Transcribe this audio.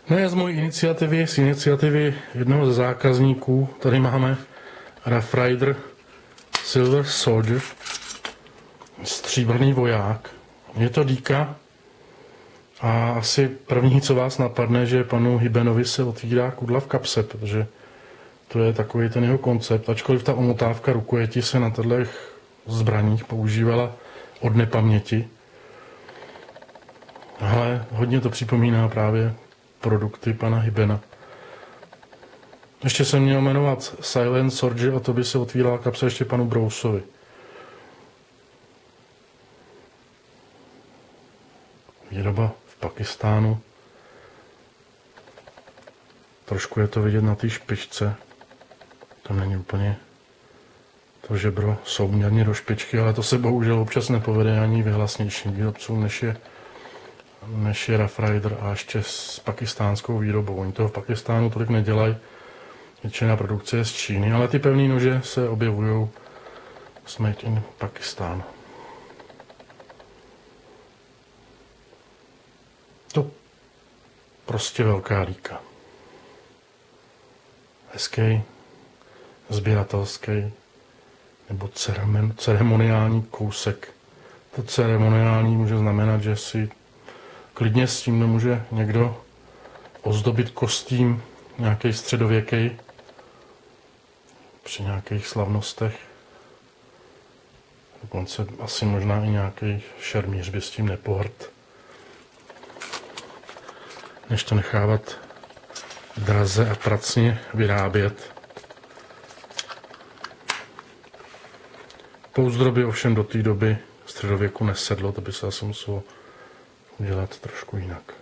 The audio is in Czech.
Ne, z mojí iniciativy, z iniciativy jednoho ze zákazníků, tady máme Rough Rider Silver Soldier, stříbrný voják. Je to dýka a asi první, co vás napadne, že panu Hibenovi se otvírá kudla v kapse, protože to je takový ten jeho koncept, ačkoliv ta omotávka rukojeti se na těchto zbraních používala od nepaměti. Ale hodně to připomíná právě produkty pana Hibena. Ještě jsem měl jmenovat Silent Soldier a to by se otvírala kapsa ještě panu Brousovi. Výroba v Pakistánu. Trošku je to vidět na té špičce. Tam není úplně to žebro souměrně do špičky, ale to se bohužel občas nepovede ani vyhlasnějším výrobcům, než je Rough Rider a ještě s pakistánskou výrobou. Oni toho v Pakistánu tolik nedělají, většina produkce je z Číny, ale ty pevné nože se objevují s Made in Pakistán. To prostě velká dýka. Hezký, sběratelský nebo ceremoniální kousek. To ceremoniální může znamenat, že si klidně s tím může někdo ozdobit kostým nějaký středověký při nějakých slavnostech. Dokonce asi možná i nějaký šermíř by s tím nepohrt. Než to nechávat draze a pracně vyrábět. Pouzdro by ovšem do té doby středověku nesedlo, to by se asi muselo udělat trošku jinak.